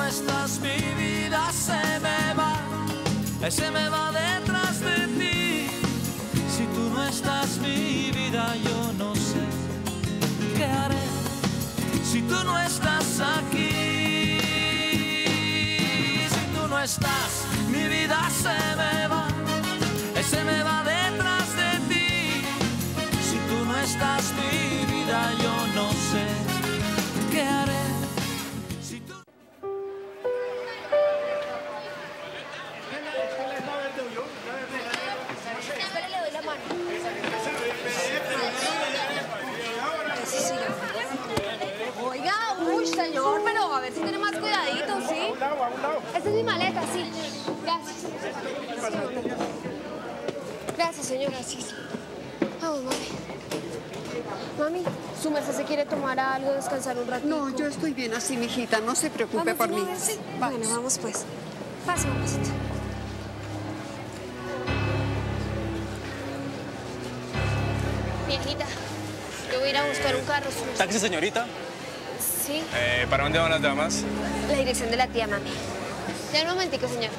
estás, mi vida se me va detrás de ti. Si tú no estás, mi vida, yo no sé qué haré. Si tú no estás aquí, si tú no estás, mi vida se me va detrás de ti. Si tú no estás, mi vida, yo no sé qué haré. Si tú... Espera, le doy la mano. Oiga, uy, señor, pero a ver si tiene más cuidadito, ¿sí? A un lado. Esta es mi maleta, sí. Gracias. Sí, gracias, señor, gracias. Vamos, mami. Mami, ¿su merced se quiere tomar algo, descansar un ratito? No, yo estoy bien así, mijita. No se preocupe por mí. Sí. Vamos. Bueno, vamos pues. Pase, mamacita. Viejita, yo voy a ir a buscar un carro. ¿Taxi, señorita? Sí, ¿Para dónde van las damas? la dirección de la tía, mami. Ya un momentico, señor.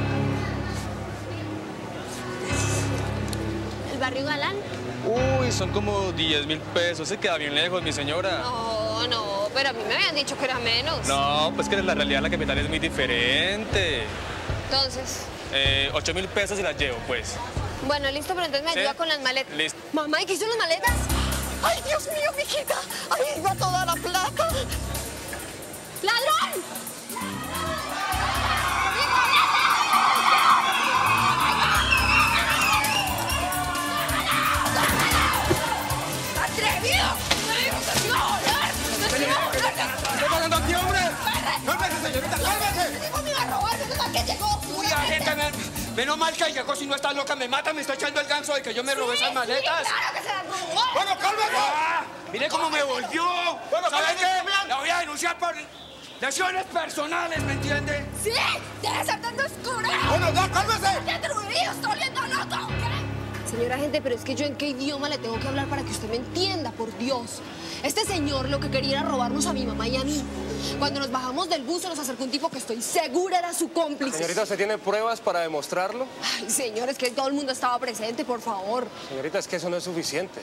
¿El barrio Galán? Uy, son como 10.000 pesos. Se queda bien lejos, mi señora. No, pero a mí me habían dicho que era menos. No, pues que la realidad de la capital es muy diferente. Entonces, 8.000 pesos y las llevo, pues. bueno, listo, pero entonces me ¿Sí? ayuda con las maletas. Listo. Mamá, ¿y qué hizo las maletas? ¡Ay, Dios mío, mijita! ¡Ahí va toda la plata! ¡Ladrón! ¡Atrevido! ¿Qué está pasando aquí, hombre? ¡Cálmese, señorita, cálmese! ¿Cómo me iba a robar? ¿Menos que llegó? Uy, agente, menos mal que llegó, si no está loca, me mata, me está echando el ganso de que yo me robé esas maletas. Sí, claro que se las robó. Bueno, cálmese. Mire cómo me volvió. Bueno, ¿sabe qué? La voy a denunciar por lesiones personales, ¿me entiende? Sí, debe ser tan descurado. Bueno, ya, cálmese. ¡Qué atrevido! ¡Estoy oliendo loco! ¿Qué? Señora gente, pero es que yo en qué idioma le tengo que hablar para que usted me entienda, por Dios. Este señor lo que quería era robarnos a mi mamá y a mí. Cuando nos bajamos del bus se nos acercó un tipo que estoy segura era su cómplice. Señorita, ¿usted tiene pruebas para demostrarlo? Ay, señor, es que todo el mundo estaba presente, por favor. Señorita, es que eso no es suficiente.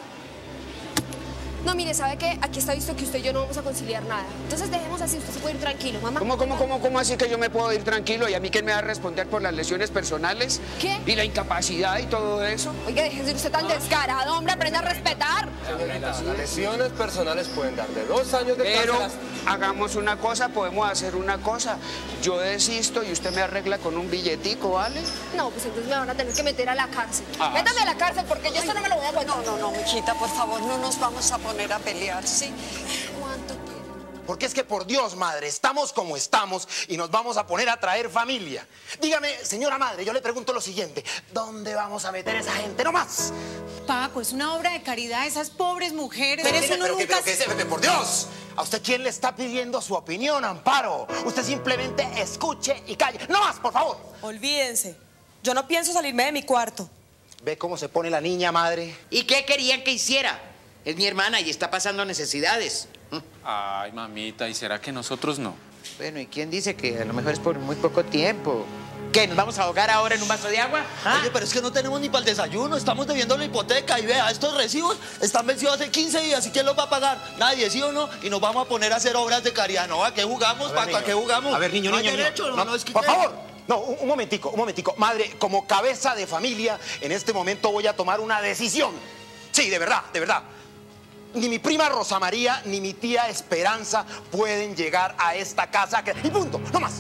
No, mire, ¿sabe qué? Aquí está visto que usted y yo no vamos a conciliar nada. Entonces dejemos así, usted se puede ir tranquilo, mamá. ¿Cómo así que yo me puedo ir tranquilo? ¿Y a mí quién me va a responder por las lesiones personales? ¿Qué? ¿Y la incapacidad y todo eso? Oiga, déjese de usted tan descarado, hombre, aprenda a respetar. Señorita, las lesiones personales pueden dar de 2 años de cárcel Pero hasta... hagamos una cosa, podemos hacer una cosa. Yo desisto y usted me arregla con un billetico, ¿vale? No, pues entonces me van a tener que meter a la cárcel. Ah, Métame a la cárcel porque yo esto no me lo voy a aguantar. No, mijita, por favor, no nos vamos a poner a pelear, ¿sí? ¿Cuánto quiere? Porque es que, por Dios, madre, estamos como estamos y nos vamos a poner a traer familia. Dígame, señora madre, yo le pregunto lo siguiente. ¿Dónde vamos a meter a esa gente? ¡No más! Paco, es una obra de caridad, esas pobres mujeres. Pero eso no Pero nunca... por Dios, ¿a usted quién le está pidiendo su opinión, Amparo? Usted simplemente escuche y calle. ¡No más, por favor! Olvídense, yo no pienso salirme de mi cuarto. ¿Ve cómo se pone la niña, madre? ¿Y qué querían que hiciera? Es mi hermana y está pasando necesidades. Ay, mamita, ¿y será que nosotros no? Bueno, ¿y quién dice que a lo mejor es por muy poco tiempo? ¿Qué, nos vamos a ahogar ahora en un vaso de agua? ¿Ah? Oye, pero es que no tenemos ni para el desayuno, estamos debiendo la hipoteca y vea, estos recibos están vencidos hace 15 días y ¿quién los va a pagar? Nadie, ¿sí o no? Y nos vamos a poner a hacer obras de caridad, ¿no? ¿A qué jugamos, Paco? ¿A qué jugamos? A ver, niño, ¿No hay niño. derecho? No, es que... Por favor. No, un momentico. Madre, como cabeza de familia, en este momento voy a tomar una decisión. Sí, de verdad. Ni mi prima Rosa María ni mi tía Esperanza pueden llegar a esta casa. Y punto. No más.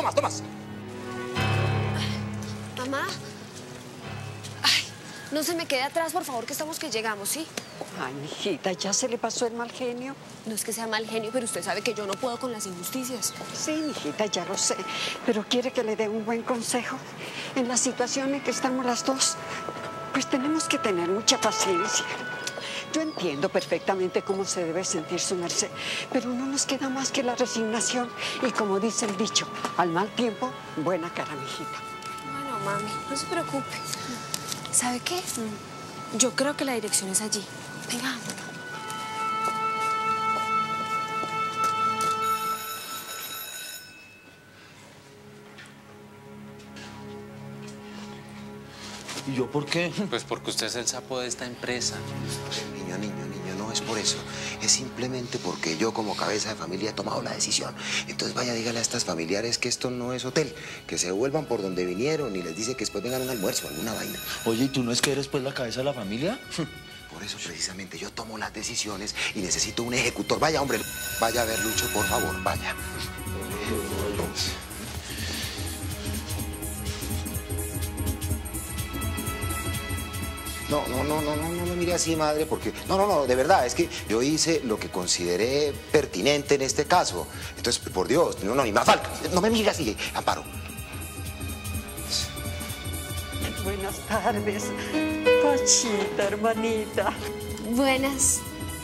Mamá. Ay, no se me quede atrás, por favor, que estamos que llegamos, ¿sí? Ay, mijita, ¿ya se le pasó el mal genio? No es que sea mal genio, pero usted sabe que yo no puedo con las injusticias. Sí, mijita, ya lo sé. Pero quiere que le dé un buen consejo. En la situación en que estamos las dos, pues tenemos que tener mucha paciencia. Yo entiendo perfectamente cómo se debe sentir su merced, pero no nos queda más que la resignación. Y como dice el dicho, al mal tiempo, buena cara, mijita. Bueno, mami, no se preocupe. ¿Sabe qué? Yo creo que la dirección es allí. Venga. ¿Y yo por qué? Pues porque usted es el sapo de esta empresa. Niño, no es por eso. Es simplemente porque yo como cabeza de familia he tomado la decisión. Entonces vaya, dígale a estas familiares que esto no es hotel, que se vuelvan por donde vinieron y les dice que después vengan a un almuerzo, alguna vaina. Oye, ¿y tú no es que eres pues la cabeza de la familia? Por eso precisamente yo tomo las decisiones y necesito un ejecutor. Vaya, hombre, vaya a ver, Lucho, por favor, vaya. No me mire así, madre, porque... No, de verdad, es que yo hice lo que consideré pertinente en este caso. Entonces, por Dios, ni más falta. No me mire así, Amparo. Buenas tardes, Pachita, hermanita. Buenas.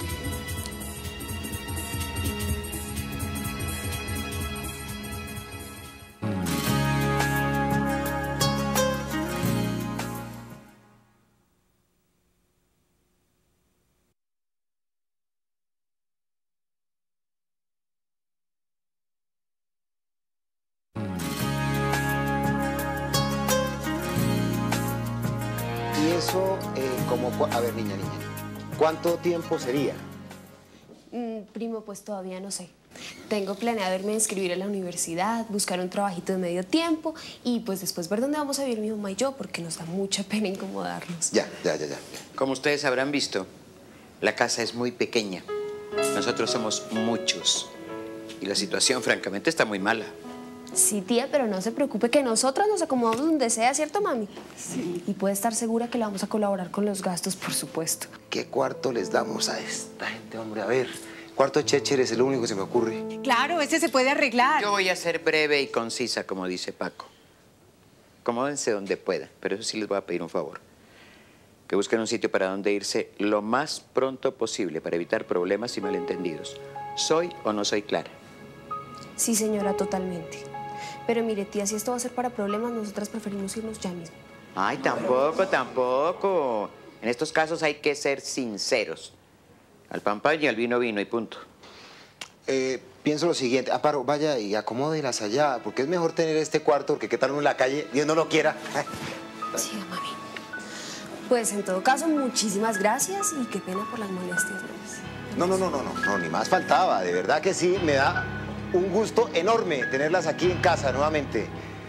Y eso, a ver, niña, ¿cuánto tiempo sería? Primo, pues todavía no sé. Tengo planeado irme a inscribir a la universidad, buscar un trabajito de medio tiempo y pues después ver dónde vamos a vivir mi mamá y yo, porque nos da mucha pena incomodarnos. Ya. Como ustedes habrán visto, la casa es muy pequeña. Nosotros somos muchos. Y la situación, francamente, está muy mala. Sí, tía, pero no se preocupe que nosotros nos acomodamos donde sea, ¿cierto, mami? Sí. Y puede estar segura que le vamos a colaborar con los gastos, por supuesto. ¿Qué cuarto les damos a esta gente, hombre? A ver, cuarto de Checher es el único que se me ocurre. Claro, ese se puede arreglar. Yo voy a ser breve y concisa, como dice Paco. Acomódense donde puedan, pero eso sí les voy a pedir un favor. Que busquen un sitio para donde irse lo más pronto posible para evitar problemas y malentendidos. ¿Soy o no soy clara? Sí, señora, totalmente. Pero mire, tía, si esto va a ser para problemas, nosotras preferimos irnos ya mismo. Ay, tampoco. En estos casos hay que ser sinceros. Al pan pan y al vino vino y punto. Pienso lo siguiente. Amparo, vaya y acomódelas allá, porque es mejor tener este cuarto que tal uno en la calle, Dios no lo quiera. Sí, mami. Pues en todo caso, muchísimas gracias y qué pena por las molestias, ¿no? No, ni más faltaba. De verdad que sí, me da un gusto enorme tenerlas aquí en casa nuevamente.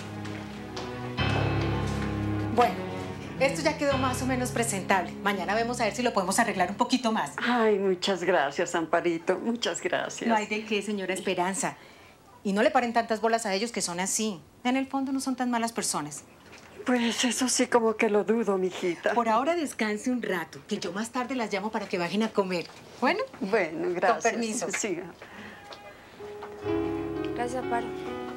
Bueno, esto ya quedó más o menos presentable. Mañana vemos a ver si lo podemos arreglar un poquito más. Ay, muchas gracias, Amparito, muchas gracias. No hay de qué, señora Esperanza. Y no le paren tantas bolas a ellos que son así. En el fondo no son tan malas personas. Pues eso sí como que lo dudo, mijita. Por ahora descanse un rato, que yo más tarde las llamo para que bajen a comer. ¿Bueno? Bueno, gracias. Con permiso. Sí. Gracias, Amparo.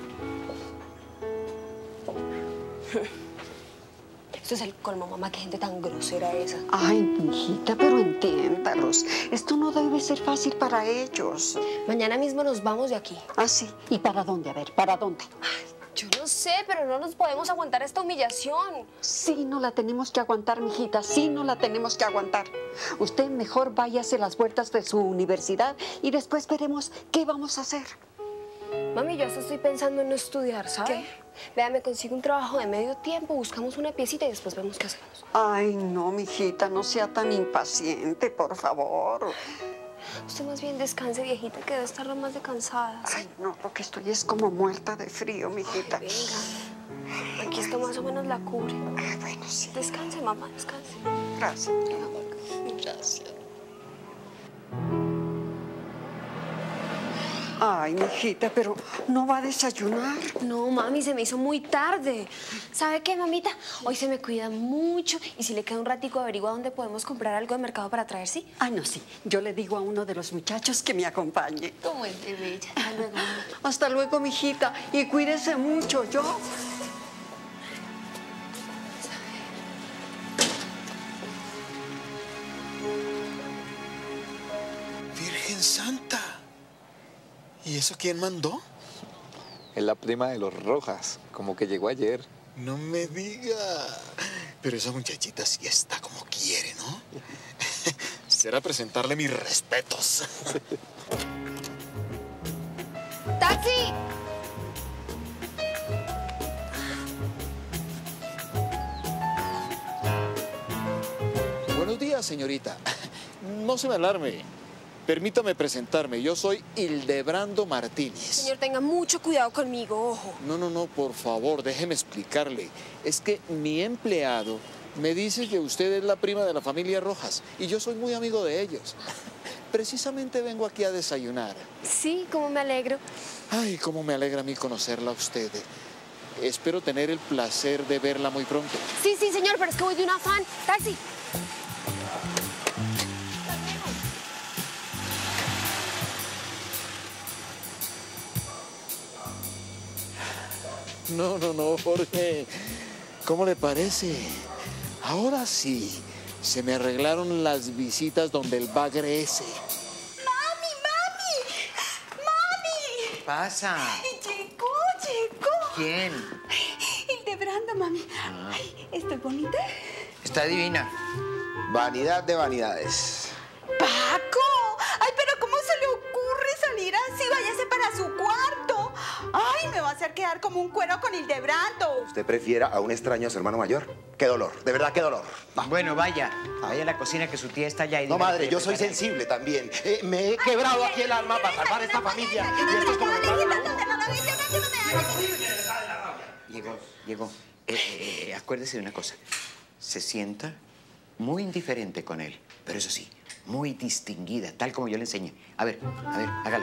Esto es el colmo, mamá. Qué gente tan grosera esa. Ay, mijita, pero entiéndalos. Esto no debe ser fácil para ellos. Mañana mismo nos vamos de aquí. Ah, sí. ¿Y para dónde? A ver, ¿para dónde? Ay, yo no sé, pero no nos podemos aguantar esta humillación. Sí, no la tenemos que aguantar, mijita. Sí, no la tenemos que aguantar. Usted mejor váyase a las vueltas de su universidad y después veremos qué vamos a hacer. Mami, yo hasta estoy pensando en no estudiar, ¿sabe? ¿Qué? Vea, me consigo un trabajo de medio tiempo, buscamos una piecita y después vemos qué hacemos. Ay, no, mijita, no sea tan impaciente, por favor. Usted más bien descanse, viejita, que debe estar lo más de cansada. Ay, no, lo que estoy es como muerta de frío, mijita. Ay, venga, aquí esto más o menos la cubre. Ay, bueno, sí. Descanse, mamá, descanse. Gracias. Gracias. Ay, mijita, pero ¿no va a desayunar? No, mami, se me hizo muy tarde. ¿Sabe qué, mamita? Hoy se me cuida mucho y si le queda un ratico averigua dónde podemos comprar algo de mercado para traer, ¿sí? Ay, no, sí. Yo le digo a uno de los muchachos que me acompañe. ¿Cómo es de bella? Hasta luego, mamá. Hasta luego, mijita. Y cuídese mucho, yo. Virgen Santa. ¿Y eso quién mandó? Es la prima de los Rojas, como que llegó ayer. No me diga. Pero esa muchachita sí está como quiere, ¿no? Será presentarle mis respetos. ¡Taxi! Buenos días, señorita. No se me alarme. Permítame presentarme. Yo soy Hildebrando Martínez. Señor, tenga mucho cuidado conmigo, ojo. No, por favor, déjeme explicarle. Es que mi empleado me dice que usted es la prima de la familia Rojas y yo soy muy amigo de ellos. Precisamente vengo aquí a desayunar. Sí, cómo me alegro. Ay, cómo me alegra a mí conocerla a usted. Espero tener el placer de verla muy pronto. Sí, señor, pero es que voy de un afán. Taxi. No, Jorge. ¿Cómo le parece? Ahora sí, se me arreglaron las visitas donde el bagre ese. ¿Qué pasa? Llegó. ¿Quién? Hildebrando, mami. Ay, ¿estoy bonita? Está divina. Vanidad de vanidades. ¡Paco! Ay, pero ¿cómo se le ocurre salir así? Váyase para su cuarto. Ay, me va a hacer quedar como un cuero con Hildebrando. ¿Usted prefiera a un extraño a su hermano mayor? ¡Qué dolor! De verdad, qué dolor. Bueno, vaya a la cocina que su tía está allá. Y no, madre, yo soy sensible también. Me he quebrado aquí el alma para salvar esta familia. Y esto es como... Llegó. Acuérdese de una cosa. Se sienta muy indiferente con él, pero eso sí, muy distinguida, tal como yo le enseñé. A ver, hágalo.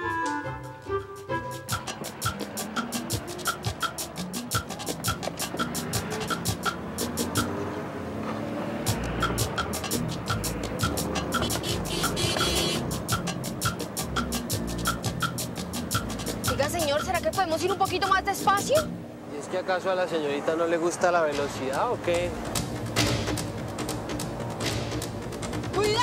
Oiga, señor, ¿será que podemos ir un poquito más despacio? ¿Y es que acaso a la señorita no le gusta la velocidad o qué? ¡Cuidado!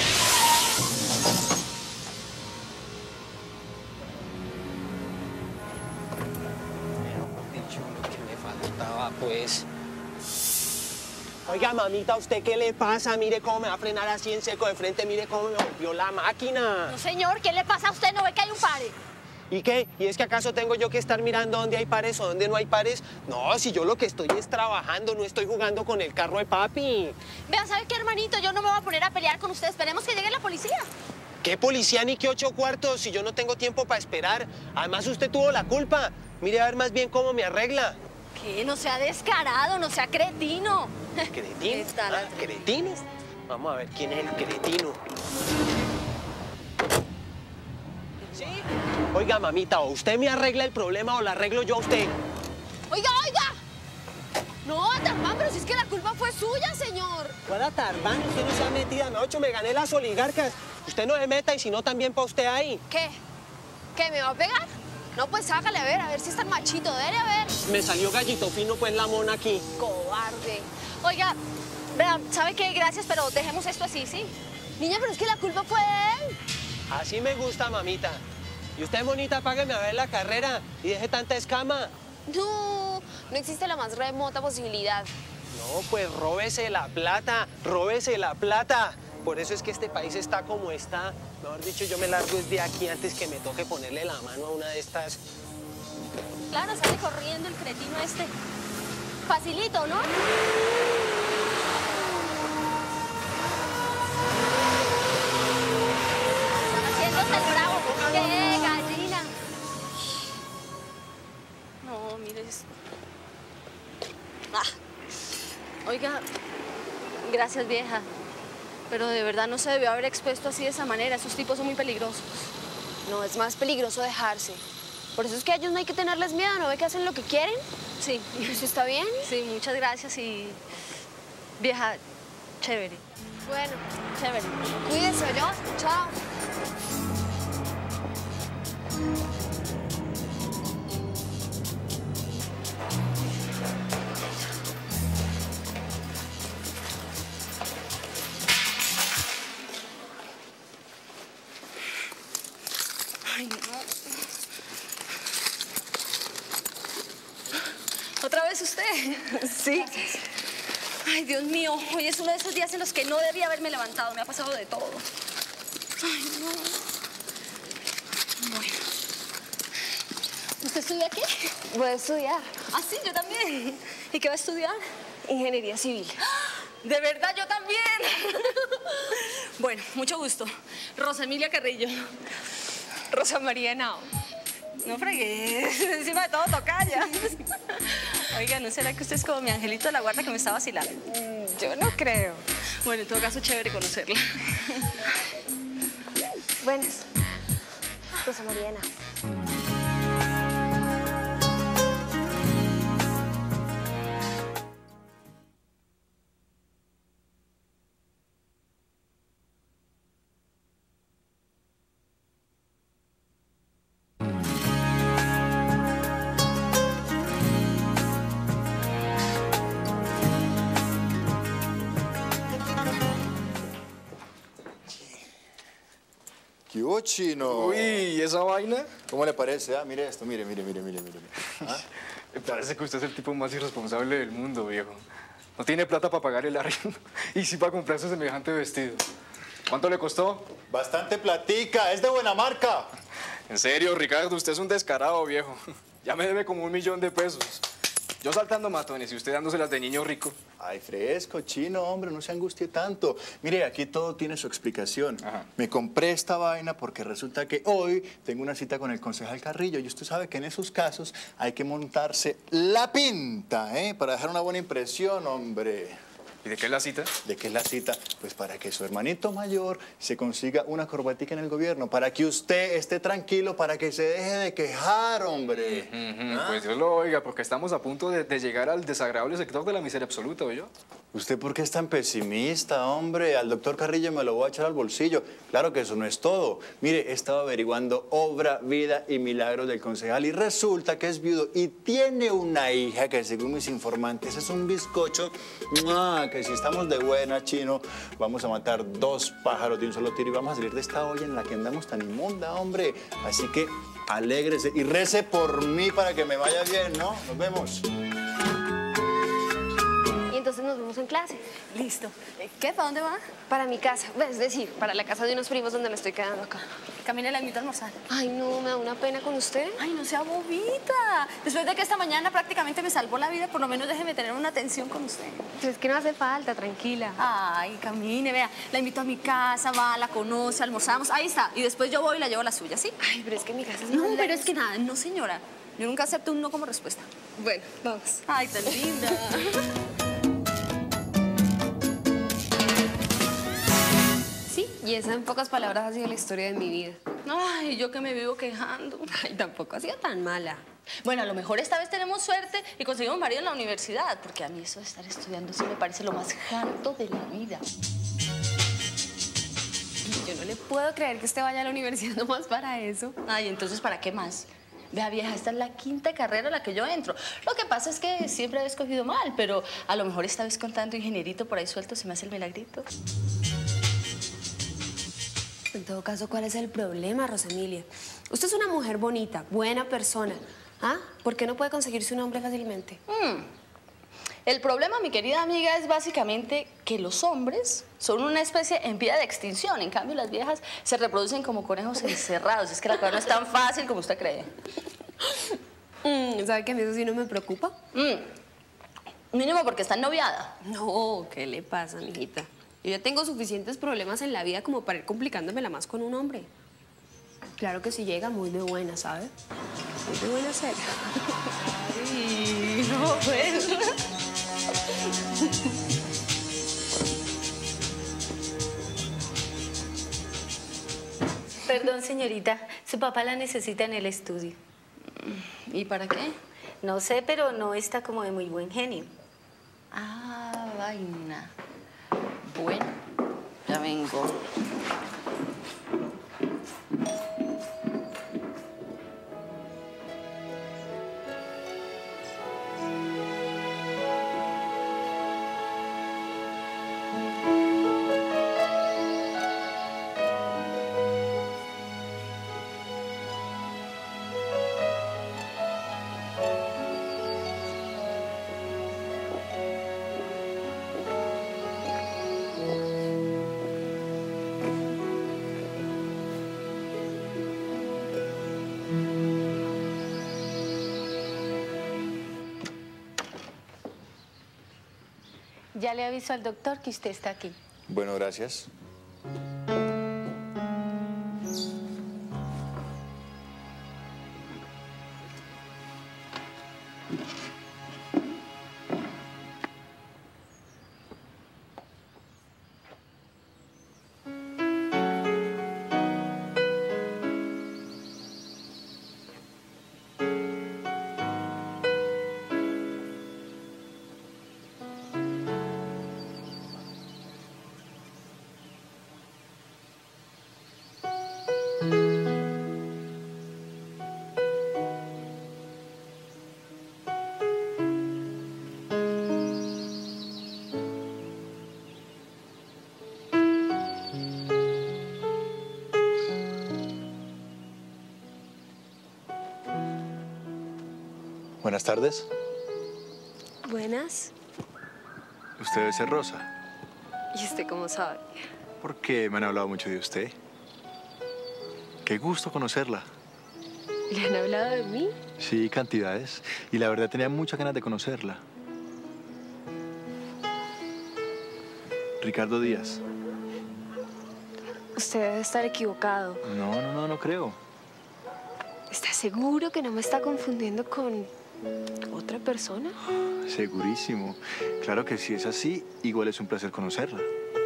Dicho lo que me faltaba, pues. Oiga, mamita, ¿usted qué le pasa? Mire cómo me va a frenar así en seco de frente, mire cómo me volvió la máquina. No, señor, ¿qué le pasa a usted? ¿No ve que hay un pare? ¿Y qué? ¿Y es que acaso tengo yo que estar mirando dónde hay pares o dónde no hay pares? No, si yo lo que estoy es trabajando, no estoy jugando con el carro de papi. Vea, ¿sabe qué, hermanito? Yo no me voy a poner a pelear con usted. Esperemos que llegue la policía. ¿Qué policía ni qué 8 cuartos si yo no tengo tiempo para esperar? Además, usted tuvo la culpa. Mire a ver más bien cómo me arregla. ¿Qué? No sea descarado, no sea cretino. ¿Cretino? ¿Cretinos? Vamos a ver quién es el cretino. ¿Sí? Oiga, mamita, o usted me arregla el problema o la arreglo yo a usted. Oiga. No, Tarbán, pero si es que la culpa fue suya, señor. ¿Cuál Tarbán? Usted no se ha metido, anoche me gané las oligarcas. Usted no se meta y si no también para usted ahí. ¿Qué? ¿Qué, me va a pegar? No, pues hágale, a ver si es tan machito, dele a ver. Me salió gallito fino, pues, la mona aquí. Cobarde. Oiga, vea, ¿sabe qué? Gracias, pero dejemos esto así, ¿sí? Niña, pero es que la culpa fue de él. Así me gusta, mamita. Y usted, monita, págueme a ver la carrera y deje tanta escama. No existe la más remota posibilidad. No, pues róbese la plata, róbese la plata. Por eso es que este país está como está. Mejor dicho, yo me largo desde aquí antes que me toque ponerle la mano a una de estas. Claro, sale corriendo el cretino este. Facilito, ¿no? Haciéndose el bravo. ¡Qué gallina! No, mire esto. Oiga, gracias, vieja. Pero de verdad no se debió haber expuesto así de esa manera. Esos tipos son muy peligrosos. No, es más peligroso dejarse. Por eso es que a ellos no hay que tenerles miedo. ¿No ve que hacen lo que quieren? Sí. ¿Eso está bien? Sí, muchas gracias y... Vieja, chévere. Bueno, chévere. Cuídense, ¿yo? Chao. Ay, no. ¿Otra vez usted? Sí. Gracias. Ay, Dios mío, hoy es uno de esos días en los que no debía haberme levantado. Me ha pasado de todo. Ay, no. Bueno. ¿Usted estudia qué? Voy a estudiar. Ah, sí, yo también. ¿Y qué va a estudiar? Ingeniería civil. De verdad, yo también. Bueno, mucho gusto. Rosa Emilia Carrillo. Rosa María Henao. No fregues, encima de todo tocaya. Oiga, ¿no será que usted es como mi angelito de la guarda que me está vacilando? Yo no creo. Bueno, en todo caso, chévere conocerla. Buenas. Rosa María Henao. ¿Qué hubo, chino? Uy, ¿y esa vaina? ¿Cómo le parece? Ah, mire esto, mire. ¿Ah? Me parece que usted es el tipo más irresponsable del mundo, viejo. No tiene plata para pagar el arriendo y sí para comprarse semejante vestido. ¿Cuánto le costó? Bastante platica, es de buena marca. En serio, Ricardo, usted es un descarado, viejo. Ya me debe como 1 millón de pesos. Yo saltando matones y usted dándoselas de niño rico. Ay, fresco, chino, hombre, no se angustie tanto. Mire, aquí todo tiene su explicación. Ajá. Me compré esta vaina porque resulta que hoy tengo una cita con el concejal Carrillo y usted sabe que en esos casos hay que montarse la pinta, ¿eh? Para dejar una buena impresión, hombre. ¿Y de qué es la cita? ¿De qué es la cita? Pues para que su hermanito mayor se consiga una corbatica en el gobierno, para que usted esté tranquilo, para que se deje de quejar, hombre. Pues Dios lo oiga, porque estamos a punto de llegar al desagradable sector de la miseria absoluta, ¿oyó? ¿Usted por qué es tan pesimista, hombre? Al doctor Carrillo me lo voy a echar al bolsillo. Claro que eso no es todo. Mire, he estado averiguando obra, vida y milagros del concejal y resulta que es viudo y tiene una hija que según mis informantes es un bizcocho. Que si estamos de buena, chino, vamos a matar 2 pájaros de un solo tiro y vamos a salir de esta olla en la que andamos tan inmunda, hombre. Así que alégrese y rece por mí para que me vaya bien, ¿no? Nos vemos. Y entonces nos vemos en clase. Listo. ¿Qué? ¿Para dónde va? Para mi casa, es decir, para la casa de unos primos donde me estoy quedando acá. Camila, la invito a almorzar. Ay, no, me da una pena con usted. Ay, no sea bobita. Después de que esta mañana prácticamente me salvó la vida, por lo menos déjeme tener una atención con usted. Pues es que no hace falta, tranquila. Ay, camine, vea. La invito a mi casa, va, la conoce, almorzamos. Ahí está. Y después yo voy y la llevo a la suya, ¿sí? Ay, pero es que mi casa es No, más pero lejos. es que nada, no, señora. Yo nunca acepto un no como respuesta. Bueno, vamos. Ay, tan linda. Sí, y esa en pocas palabras ha sido la historia de mi vida. Ay, yo que me vivo quejando. Ay, tampoco ha sido tan mala. Bueno, a lo mejor esta vez tenemos suerte y conseguimos marido en la universidad, porque a mí eso de estar estudiando sí me parece lo más harto de la vida. Yo no le puedo creer que usted vaya a la universidad nomás para eso. Ay, entonces, ¿para qué más? Vea, vieja, esta es la 5ª carrera a la que yo entro. Lo que pasa es que siempre he escogido mal, pero a lo mejor esta vez con tanto ingenierito por ahí suelto se me hace el milagrito. En todo caso, ¿cuál es el problema, Rosa Emilia? Usted es una mujer bonita, buena persona. ¿Ah? ¿Por qué no puede conseguirse un hombre fácilmente? El problema, mi querida amiga, es básicamente que los hombres son una especie en vía de extinción. En cambio, las viejas se reproducen como conejos encerrados. Es que la cosa no es tan fácil como usted cree. ¿Sabe que a mí eso sí no me preocupa? Mínimo porque está noviada. No, ¿qué le pasa, mijita? Yo ya tengo suficientes problemas en la vida como para ir complicándomela más con un hombre. Claro que si llega muy de buena, ¿sabe? Muy de buena ser. Ay, no, pues. Perdón, señorita, su papá la necesita en el estudio. ¿Y para qué? No sé, pero no está como de muy buen genio. Ah, vaina. Bueno, ya vengo. Ya le aviso al doctor que usted está aquí. Bueno, gracias. Buenas tardes. Buenas. Usted debe ser Rosa. ¿Y usted cómo sabe? Porque me han hablado mucho de usted. Qué gusto conocerla. ¿Le han hablado de mí? Sí, cantidades. Y la verdad tenía muchas ganas de conocerla. Ricardo Díaz. Usted debe estar equivocado. No creo. ¿Está seguro que no me está confundiendo con otra persona? Segurísimo. Claro que si es así, igual es un placer conocerla.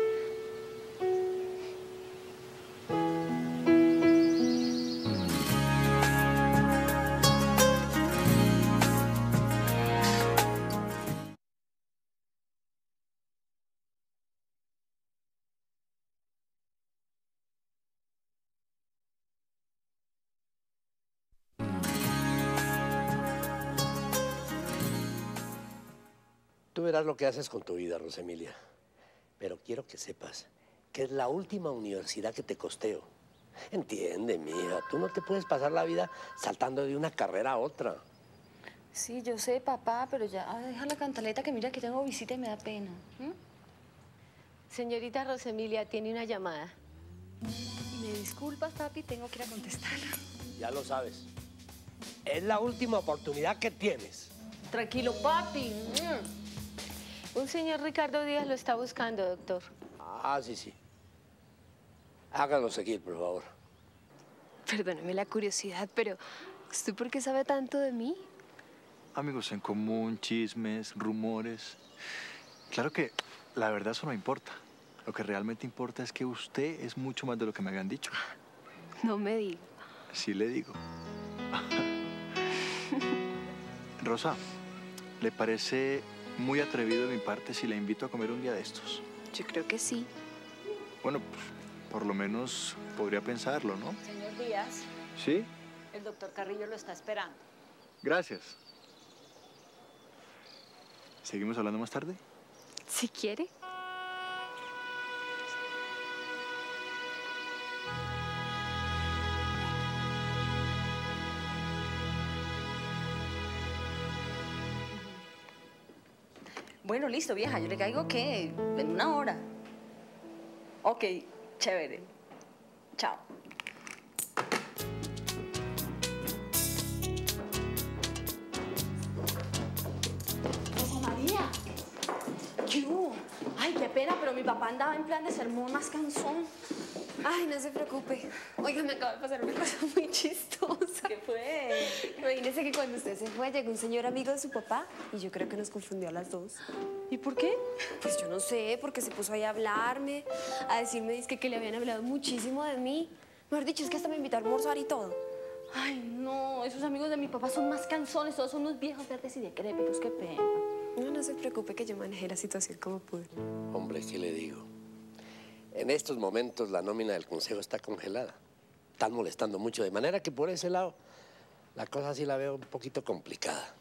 Tú verás lo que haces con tu vida, Rosemilia. Pero quiero que sepas que es la última universidad que te costeo. Entiende, mija, tú no te puedes pasar la vida saltando de una carrera a otra. Sí, yo sé, papá, pero ya deja la cantaleta que mira que tengo visita y me da pena. Señorita Rosemilia, tiene una llamada. Me disculpas, papi, tengo que ir a contestarla. Ya lo sabes. Es la última oportunidad que tienes. Tranquilo, papi. Un señor Ricardo Díaz lo está buscando, doctor. Ah, sí. Háganlo seguir, por favor. Perdóneme la curiosidad, pero ¿usted por qué sabe tanto de mí? Amigos en común, chismes, rumores. Claro que la verdad eso no importa. Lo que realmente importa es que usted es mucho más de lo que me habían dicho. No me diga. Sí le digo. Rosa, ¿le parece muy atrevido de mi parte si la invito a comer un día de estos? Yo creo que sí. Bueno, pues, por lo menos podría pensarlo, ¿no? Señor Díaz, ¿Sí? el doctor Carrillo lo está esperando. Gracias. ¿Seguimos hablando más tarde? Si quiere. Bueno, listo, vieja. Yo le caigo, ¿qué? En 1 hora. Ok, chévere. Chao. Rosa María. ¿Qué hubo? Ay, qué pena, pero mi papá andaba en plan de sermón más cansón. Ay, no se preocupe. Oiga, me acaba de pasar una cosa muy chistosa. ¿Qué fue? Imagínese que cuando usted se fue, llegó un señor amigo de su papá y yo creo que nos confundió a las dos. ¿Y por qué? Pues yo no sé, porque se puso ahí a hablarme, a decirme dizque que le habían hablado muchísimo de mí. Mejor dicho, es que hasta me invitó a almorzar y todo. Ay, no, esos amigos de mi papá son más cansones, todos son unos viejos verdes y decrépitos, qué pena. No se preocupe que yo manejé la situación como pude. Hombre, ¿qué le digo? En estos momentos la nómina del consejo está congelada. Están molestando mucho, de manera que por ese lado la cosa sí la veo un poquito complicada.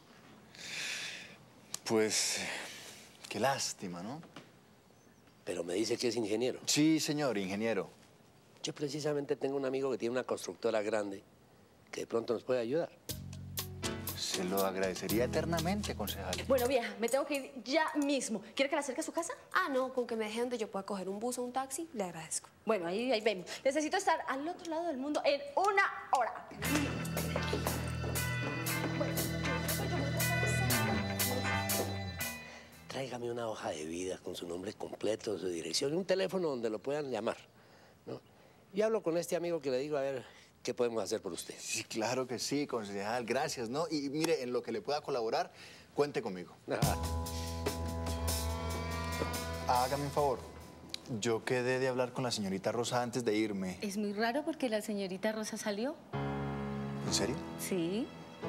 Pues, qué lástima, ¿no? Pero me dice que es ingeniero. Sí, señor, ingeniero. Yo precisamente tengo un amigo que tiene una constructora grande que de pronto nos puede ayudar. Se lo agradecería eternamente, concejal. Bueno, vieja, me tengo que ir ya mismo. ¿Quiere que la acerque a su casa? Ah, no, con que me deje donde yo pueda coger un bus o un taxi, le agradezco. Bueno, ahí vemos. Necesito estar al otro lado del mundo en 1 hora. Tráigame una hoja. hoja de vida con su nombre completo, su dirección y un teléfono donde lo puedan llamar, ¿no? Y hablo con este amigo que le digo a ver qué podemos hacer por usted. Sí, claro que sí, concejal, gracias, ¿no? Y mire, en lo que le pueda colaborar, cuente conmigo. Hágame un favor. Yo quedé de hablar con la señorita Rosa antes de irme. Es muy raro porque la señorita Rosa salió. ¿En serio? Sí.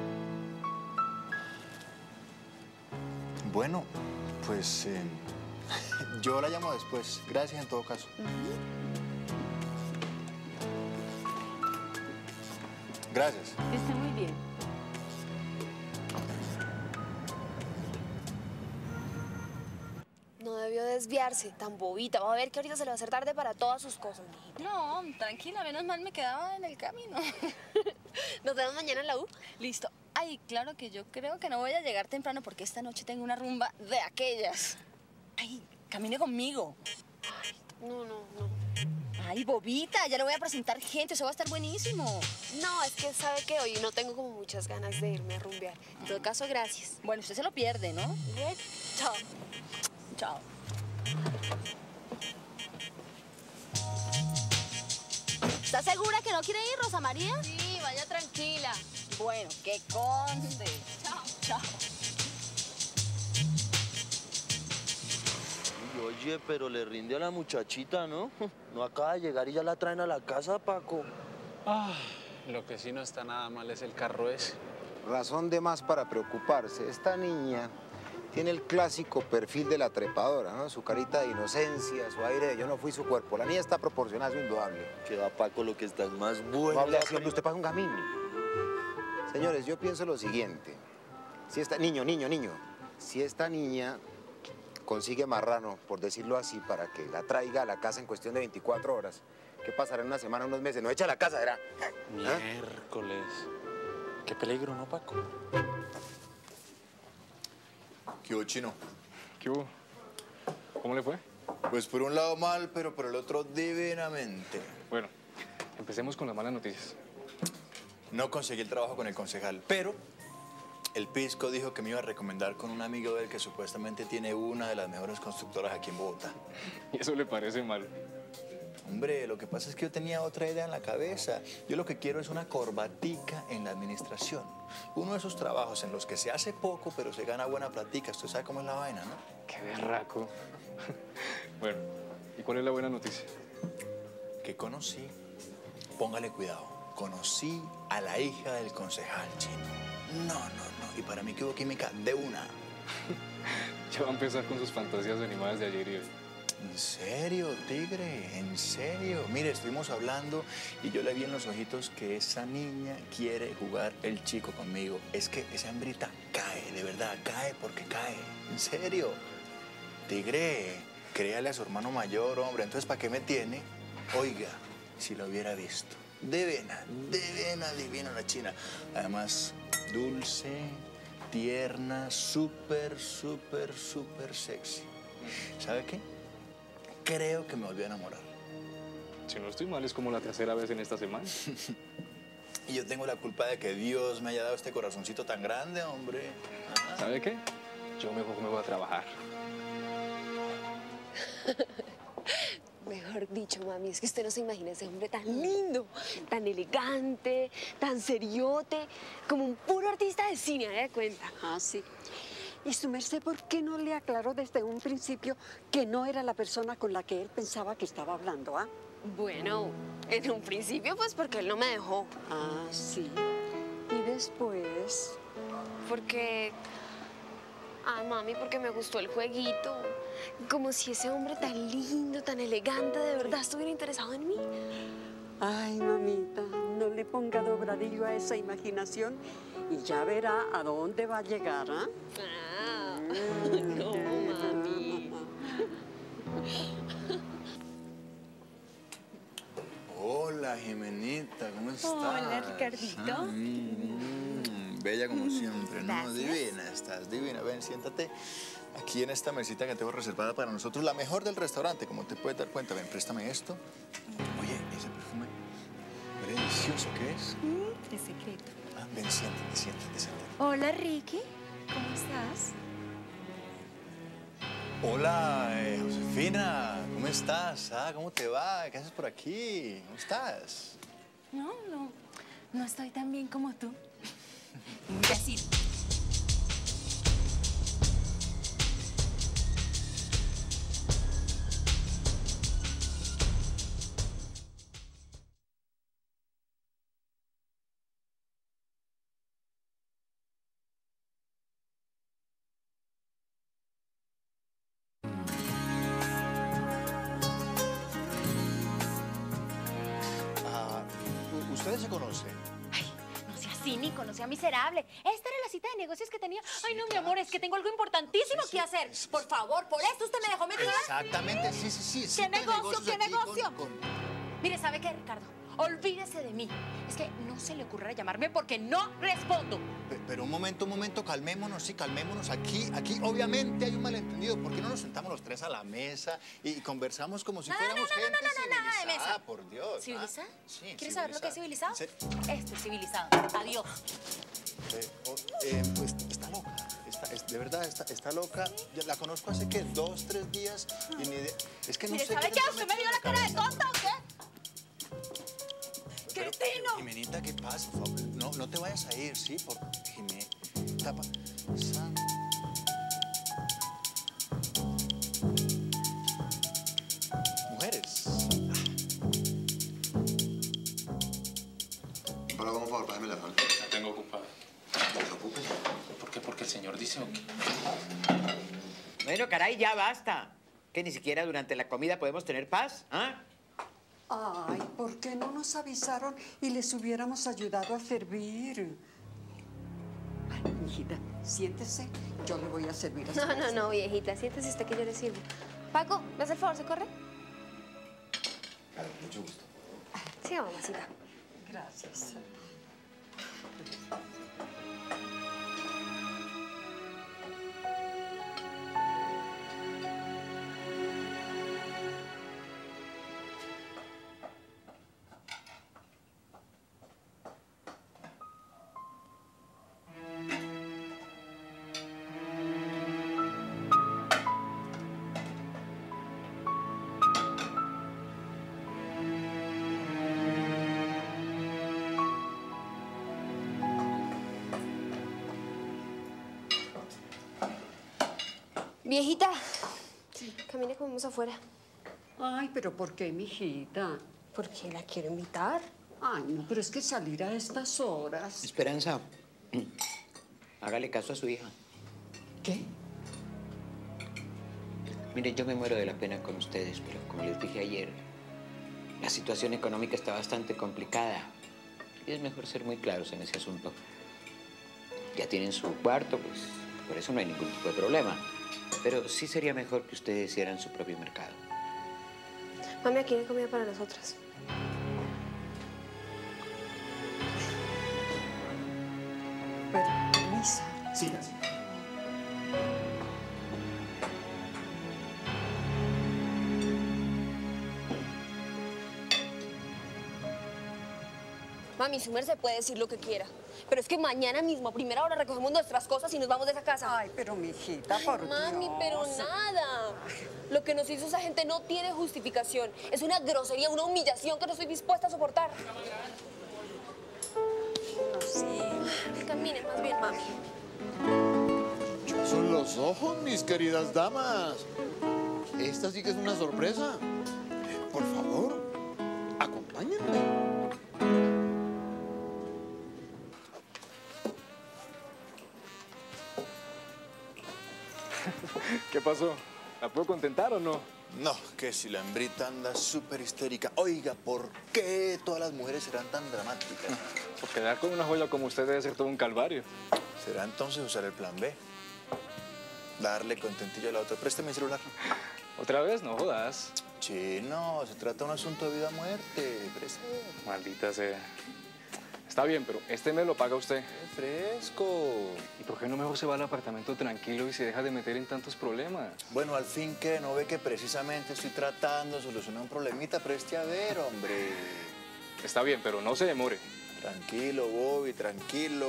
Bueno, pues yo la llamo después. Gracias en todo caso. Gracias. Que esté muy bien. No debió desviarse, tan bobita. Va a ver que ahorita se le va a hacer tarde para todas sus cosas, mijita. No, tranquila, menos mal me quedaba en el camino. ¿Nos vemos mañana en la U? Listo. Ay, claro que yo creo que no voy a llegar temprano porque esta noche tengo una rumba de aquellas. Ay, camine conmigo. No. Ay, bobita, ya le voy a presentar gente, eso va a estar buenísimo. No, es que sabe que hoy no tengo como muchas ganas de irme a rumbear. En todo caso, gracias. Bueno, usted se lo pierde, ¿no? Bien, chao. Chao. ¿Estás segura que no quiere ir, Rosa María? Sí, vaya tranquila. Bueno, que conste. Chao. Chao. Oye, pero le rinde a la muchachita, ¿no? No acaba de llegar y ya la traen a la casa, Paco. Ah, lo que sí no está nada mal es el carro ese. Razón de más para preocuparse. Esta niña tiene el clásico perfil de la trepadora, ¿no? Su carita de inocencia, su aire de yo no fui su cuerpo. La niña está proporcionada, es indudable. Que va, Paco, lo que está más bueno. No hable así, hombre, usted pasa un gamín. Señores, yo pienso lo siguiente. Si esta... Niño. Si esta niña consigue marrano, por decirlo así, para que la traiga a la casa en cuestión de 24 horas, ¿qué pasará en una semana, unos meses? No echa a la casa, ¿verdad? Miércoles. Qué peligro, ¿no, Paco? ¿Qué hubo, Chino? ¿Qué hubo? ¿Cómo le fue? Pues por un lado mal, pero por el otro divinamente. Bueno, empecemos con las malas noticias. No conseguí el trabajo con el concejal, pero el Pisco dijo que me iba a recomendar con un amigo de él que supuestamente tiene una de las mejores constructoras aquí en Bogotá. ¿Y eso le parece mal? Hombre, lo que pasa es que yo tenía otra idea en la cabeza. Yo lo que quiero es una corbatica en la administración. Uno de esos trabajos en los que se hace poco, pero se gana buena platica. Usted sabe cómo es la vaina, ¿no? Qué berraco. Bueno, ¿y cuál es la buena noticia? Que conocí, póngale cuidado, conocí a la hija del concejal, Chino. No. Y para mí que hubo química de una. Ya va a empezar con sus fantasías animadas de ayer y hoy. ¿En serio, tigre? ¿En serio? Mire, estuvimos hablando y yo le vi en los ojitos que esa niña quiere jugar el chico conmigo. Es que esa hembrita cae, de verdad, cae porque cae. ¿En serio? Tigre, créale a su hermano mayor, hombre. Entonces, ¿para qué me tiene? Oiga, si lo hubiera visto. Divina la china. Además, dulce, tierna, súper sexy. ¿Sabe qué? Creo que me volví a enamorar. Si no estoy mal, es como la tercera vez en esta semana. Y yo tengo la culpa de que Dios me haya dado este corazoncito tan grande, hombre. ¿Sabe qué? Yo mejor me voy a trabajar. Mejor dicho, mami, es que usted no se imagina ese hombre tan lindo, tan elegante, tan seriote, como un puro artista de cine, ¿me da cuenta? Ah, sí. Y su merced, ¿por qué no le aclaró desde un principio que no era la persona con la que él pensaba que estaba hablando, ah? Bueno, en un principio, pues, porque él no me dejó. Ah, sí. Y después... Porque... Ah, mami, porque me gustó el jueguito. Como si ese hombre tan lindo, tan elegante, de verdad estuviera interesado en mí. Ay, mamita, no le ponga dobladillo a esa imaginación y ya verá a dónde va a llegar, ¿ah? No, mami. Hola, Jimenita, ¿cómo estás? Hola, Ricardito. Bella como siempre, ¿no? Gracias. Divina, estás divina. Ven, siéntate aquí en esta mesita que tengo reservada para nosotros, la mejor del restaurante, como te puedes dar cuenta. Ven, préstame esto. Oye, ese perfume huele delicioso, ¿qué es? Es secreto. Ah, ven, siéntate. Hola, Ricky. ¿Cómo estás? Hola, Josefina, ¿cómo estás? ¿Cómo te va? ¿Qué haces por aquí? ¿Cómo estás? No estoy tan bien como tú. Imbécil. ¿Ustedes se conocen? No sea cínico, no sea miserable. Esta era la cita de negocios que tenía. Ay, no, mi amor, es que tengo algo importantísimo que hacer. Por favor, por esto usted me dejó metida. Exactamente, sí. ¿Qué negocio? ¿Qué negocio? Mire, ¿sabe qué, Ricardo? Olvídese de mí. Es que no se le ocurra llamarme porque no respondo. Pero un momento, calmémonos, sí, calmémonos. Aquí obviamente hay un malentendido. ¿Por qué no nos sentamos los tres a la mesa y conversamos como si fuéramos gente civilizada? Nada de mesa. Por Dios. ¿Civilizada? Sí, ¿Quieres saber lo que es civilizado? Esto es civilizado. Adiós. Pues está loca. De verdad, está loca. Ya la conozco hace, ¿qué? 2, 3 días y ni idea. Es que no sé. ¿Sabe qué? ¿Usted me vio la cara de tonta o qué? ¡Cretino! Jimenita, ¿qué pasa? Por favor, no te vayas a ir, ¿sí? Por Jimenita. Mujeres. Hola, por favor, pásame la falta. La tengo ocupada. No te preocupes. ¿Por qué? Porque el señor dice o qué. Bueno, caray, ya basta. Que ni siquiera durante la comida podemos tener paz, ¿ah? Ay, ¿por qué no nos avisaron y les hubiéramos ayudado a servir? Ay, hijita, siéntese. Yo le voy a servir a su esposa. No, viejita. Siéntese usted que yo le sirvo. Paco, ¿me hace el favor? ¿Se corre? Claro, mucho gusto. Sí, mamacita. Gracias. Viejita, camine como vamos afuera. Ay, pero ¿por qué, mijita? Porque la quiero invitar. Ay, no, pero es que salir a estas horas. Esperanza, hágale caso a su hija. ¿Qué? Mire, yo me muero de la pena con ustedes, pero como les dije ayer, la situación económica está bastante complicada. Y es mejor ser muy claros en ese asunto. Ya tienen su cuarto, pues por eso no hay ningún tipo de problema. Pero sí sería mejor que ustedes hicieran su propio mercado. Mami, aquí hay comida para nosotras. Permiso. Sí. Mami, su merced puede decir lo que quiera. Pero es que mañana mismo, a primera hora, recogemos nuestras cosas y nos vamos de esa casa. Ay, pero mijita, por Dios. Mami, pero nada. Lo que nos hizo esa gente no tiene justificación. Es una grosería, una humillación que no estoy dispuesta a soportar. Sí. Camine más bien, mami. Son los ojos, mis queridas damas. Esta sí que es una sorpresa. Por favor, acompáñenme. ¿Qué pasó? ¿La puedo contentar o no? No, que si la hembrita anda súper histérica. Oiga, ¿por qué todas las mujeres serán tan dramáticas? Por quedar con una joya como usted debe ser todo un calvario. Será entonces usar el plan B. Darle contentillo a la otra. Préstame el celular. ¿Otra vez? No jodas. Chino, se trata de un asunto de vida o muerte. Préstame. Maldita sea. Está bien, pero este mes lo paga usted. Fresco. ¿Y por qué no mejor se va al apartamento tranquilo y se deja de meter en tantos problemas? Bueno, al fin que no ve que precisamente estoy tratando de solucionar un problemita. Preste a ver, hombre. Está bien, pero no se demore. Tranquilo, Bobby, tranquilo.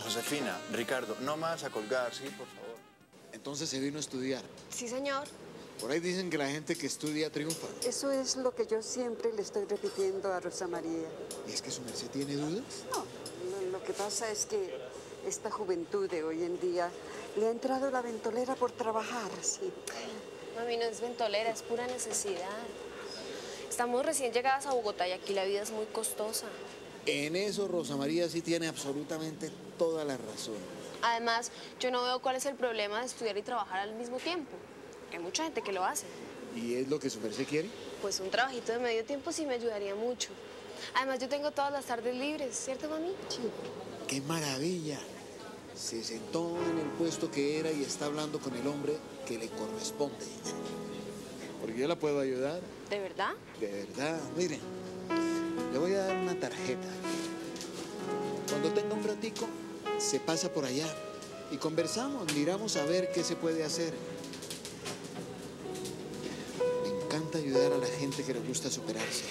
Josefina, Ricardo, no más a colgar, sí, por favor. Entonces se vino a estudiar. Sí, señor. Por ahí dicen que la gente que estudia triunfa. Eso es lo que yo siempre le estoy repitiendo a Rosa María. ¿Y es que su merced tiene dudas? No, lo que pasa es que esta juventud de hoy en día le ha entrado la ventolera por trabajar, sí. Mami, no es ventolera, es pura necesidad. Estamos recién llegadas a Bogotá y aquí la vida es muy costosa. En eso Rosa María sí tiene absolutamente toda la razón. Además, yo no veo cuál es el problema de estudiar y trabajar al mismo tiempo. Hay mucha gente que lo hace. ¿Y es lo que su merced quiere? Pues un trabajito de medio tiempo sí me ayudaría mucho. Además, yo tengo todas las tardes libres, ¿cierto, mami? Sí. ¡Qué maravilla! Se sentó en el puesto que era y está hablando con el hombre que le corresponde. Porque yo la puedo ayudar. ¿De verdad? De verdad. Miren, le voy a dar una tarjeta. Cuando tenga un ratico, se pasa por allá y conversamos, miramos a ver qué se puede hacer. Me encanta ayudar a la gente que le gusta superarse.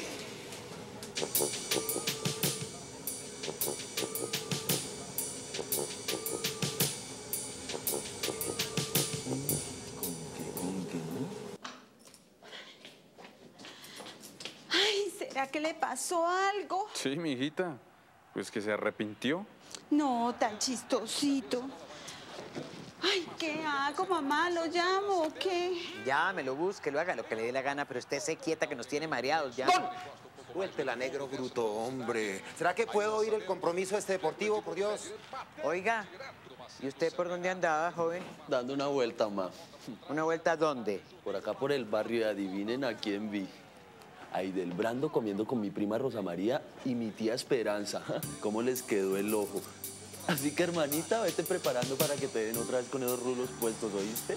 Ay, ¿será que le pasó algo? Sí, mi hijita. Pues que se arrepintió. No, tan chistosito. Ay, ¿qué hago, mamá? ¿Lo llamo o qué? Llámelo, búsquelo, haga lo que le dé la gana, pero estése quieta que nos tiene mareados ya. Suéltela, negro bruto, hombre. ¿Será que puedo oír el compromiso este deportivo, por Dios? Oiga, ¿y usted por dónde andaba, joven? Dando una vuelta, ma. ¿Una vuelta a dónde? Por acá por el barrio y adivinen a quién vi. A Idelbrando comiendo con mi prima Rosa María y mi tía Esperanza. ¿Cómo les quedó el ojo? Así que, hermanita, vete preparando para que te den otra vez con esos rulos puestos, ¿oíste?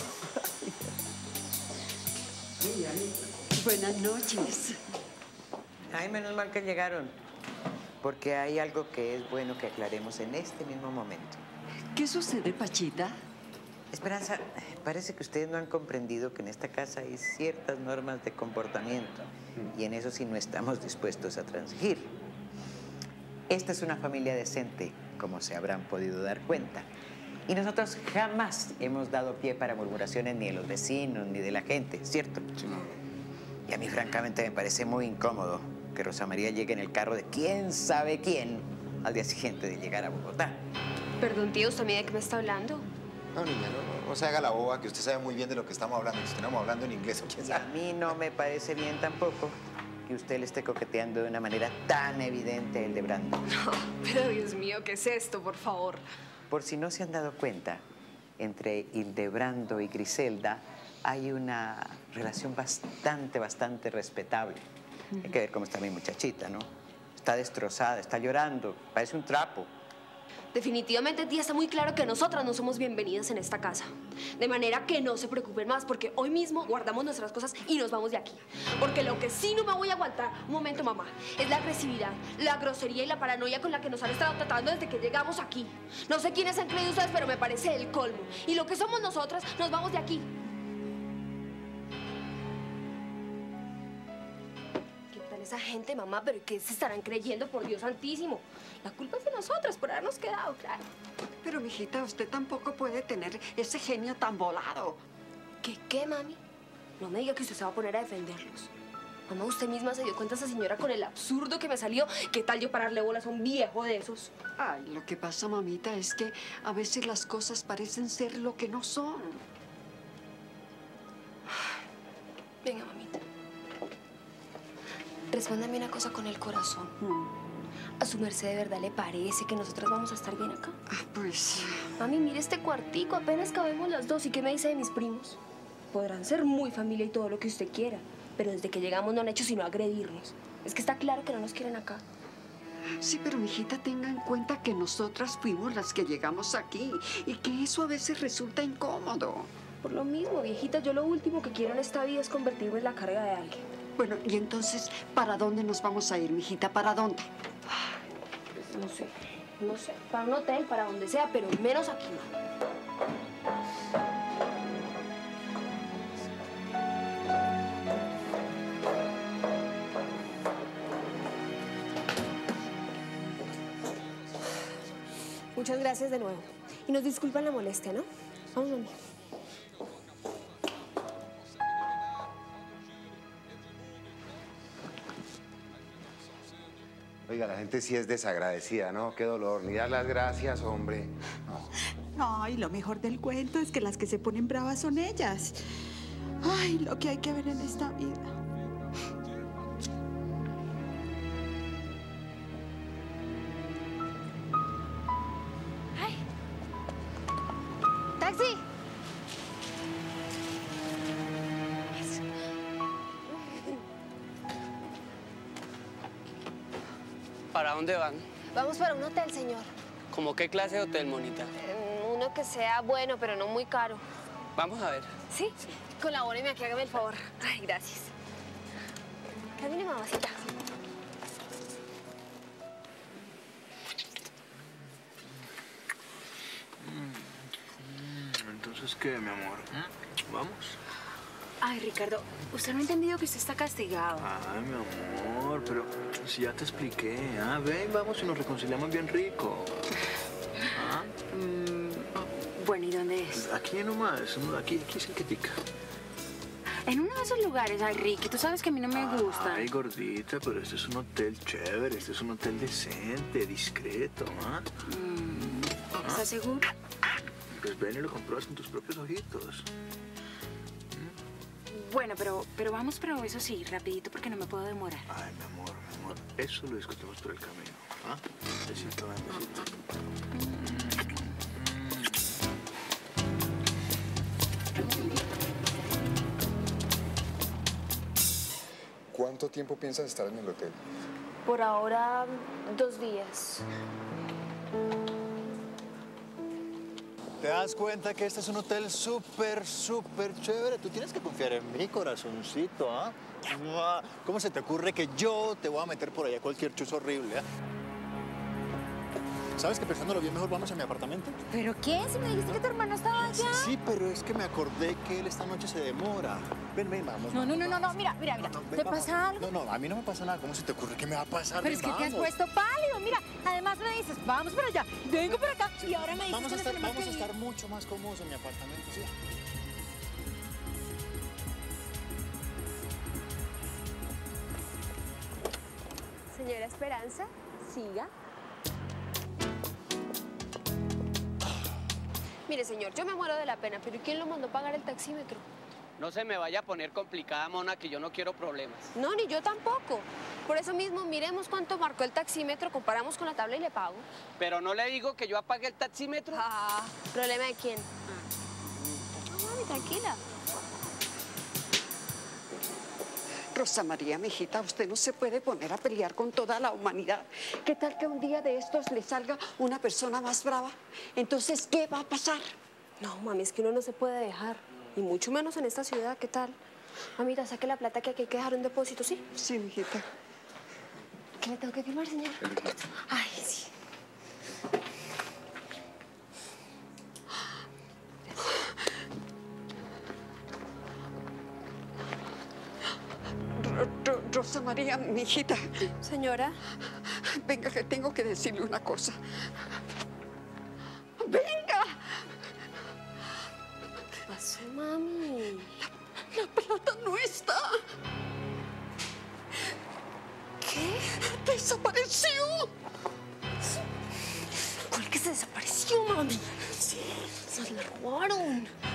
Buenas noches. Ay, menos mal que llegaron, porque hay algo que es bueno que aclaremos en este mismo momento. ¿Qué sucede, Pachita? Esperanza, parece que ustedes no han comprendido que en esta casa hay ciertas normas de comportamiento y en eso sí no estamos dispuestos a transigir. Esta es una familia decente, como se habrán podido dar cuenta. Y nosotros jamás hemos dado pie para murmuraciones ni de los vecinos ni de la gente, ¿cierto? Sí, no. Y a mí francamente me parece muy incómodo que Rosa María llegue en el carro de quién sabe quién al día siguiente de llegar a Bogotá. Perdón, tío, ¿usted de qué me está hablando? No, niña, no se haga la boba, que usted sabe muy bien de lo que estamos hablando. Si estamos hablando en inglés, ¿o quién Y a sabe? mí no me parece bien tampoco que usted le esté coqueteando de una manera tan evidente a Ildebrando. No, pero Dios mío, ¿qué es esto, por favor? Por si no se han dado cuenta, entre Ildebrando y Griselda hay una relación bastante respetable. Hay que ver cómo está mi muchachita, ¿no? Está destrozada, está llorando, parece un trapo. Definitivamente, tía, está muy claro que nosotras no somos bienvenidas en esta casa. De manera que no se preocupen más, porque hoy mismo guardamos nuestras cosas y nos vamos de aquí. Porque lo que sí no me voy a aguantar, un momento, mamá, es la agresividad, la grosería y la paranoia con la que nos han estado tratando desde que llegamos aquí. No sé quiénes han creído ustedes, pero me parece el colmo. Y lo que somos nosotras, nos vamos de aquí. ¿Qué tal esa gente, mamá? ¿Pero qué se estarán creyendo, por Dios santísimo? La culpa es de nosotras por habernos quedado, claro. Pero, mijita, usted tampoco puede tener ese genio tan volado. ¿Qué, mami? No me diga que usted se va a poner a defenderlos. Mamá, usted misma se dio cuenta esa señora con el absurdo que me salió. ¿Qué tal yo pararle bolas a un viejo de esos? Ay, lo que pasa, mamita, es que a veces las cosas parecen ser lo que no son. Venga, mamita. Respóndame una cosa con el corazón. ¿A su merced de verdad le parece que nosotras vamos a estar bien acá? Pues... Mami, mire este cuartico, apenas cabemos las dos. ¿Y qué me dice de mis primos? Podrán ser muy familia y todo lo que usted quiera, pero desde que llegamos no han hecho sino agredirnos. Es que está claro que no nos quieren acá. Sí, pero, mijita, tenga en cuenta que nosotras fuimos las que llegamos aquí y que eso a veces resulta incómodo. Por lo mismo, viejita, yo lo último que quiero en esta vida es convertirme en la carga de alguien. Bueno, y entonces, ¿para dónde nos vamos a ir, mijita? ¿Para dónde? No sé. Para un hotel, para donde sea, pero menos aquí. Muchas gracias de nuevo. Y nos disculpan la molestia, ¿no? Vamos, mami. Oiga, la gente sí es desagradecida, ¿no? Qué dolor. Ni dar las gracias, hombre. No. Ay, lo mejor del cuento es que las que se ponen bravas son ellas. Ay, lo que hay que ver en esta vida. ¡Ay! ¡Taxi! ¿Para dónde van? Vamos para un hotel, señor. ¿Cómo qué clase de hotel, monita? Uno que sea bueno, pero no muy caro. Vamos a ver. ¿Sí? Colabóreme aquí, hágame el favor. Ay, gracias. Camine, mamacita. Entonces, ¿qué, mi amor? ¿Vamos? Ay, Ricardo, usted no ha entendido que usted está castigado. Ay, mi amor, pero si ya te expliqué. Ven, vamos y nos reconciliamos bien rico. Bueno, ¿y dónde es? Aquí nomás, aquí cerquitica. En uno de esos lugares, ay, Ricky, tú sabes que a mí no me gusta. Ay, gordita, pero este es un hotel chévere, este es un hotel decente, discreto, ¿Estás seguro? Pues ven y lo compruebas con tus propios ojitos. Bueno, pero vamos, pero eso sí, rapidito, porque no me puedo demorar. Ay, mi amor, eso lo discutimos por el camino. Besito, besito. ¿Cuánto tiempo piensas estar en el hotel? Por ahora, 2 días. ¿Te das cuenta que este es un hotel súper chévere? Tú tienes que confiar en mí, corazoncito, ¿ah? ¿Cómo se te ocurre que yo te voy a meter por allá cualquier chuzo horrible, ¿Sabes que pensándolo bien, mejor vamos a mi apartamento? ¿Pero qué? Si me dijiste que tu hermano estaba allá. Sí, pero es que me acordé que él esta noche se demora. Ven, vamos. No, mira. ¿Te pasa algo? No, a mí no me pasa nada. ¿Cómo se te ocurre que me va a pasar? Pero es que te has puesto pálido, mira. Además me dices, vamos para allá, vengo para acá, y ahora me dices vamos que a estar mucho más cómodos en mi apartamento, ¿sí? Señora Esperanza, siga. Mire, señor, yo me muero de la pena, pero ¿quién lo mandó pagar el taxímetro? No se me vaya a poner complicada, mona, que yo no quiero problemas. No, ni yo tampoco. Por eso mismo, miremos cuánto marcó el taxímetro, comparamos con la tabla y le pago. Pero no le digo que yo apague el taxímetro. ¿Problema de quién? No, mami, tranquila. Rosa María, mijita, usted no se puede poner a pelear con toda la humanidad. ¿Qué tal que un día de estos le salga una persona más brava? Entonces, ¿qué va a pasar? No, mami, es que uno no se puede dejar. Y mucho menos en esta ciudad, ¿qué tal? Mamita, saque la plata que aquí hay que dejar un depósito, ¿sí? Sí, mijita. ¿Qué le tengo que firmar, señor? Ay, sí. Rosa María, mijita. Señora. Venga, que tengo que decirle una cosa. ¡Venga! ¿Qué pasó, mami? La plata no está. ¿Qué? ¡Desapareció! ¿Cuál que se desapareció, mami? Sí. Se la robaron.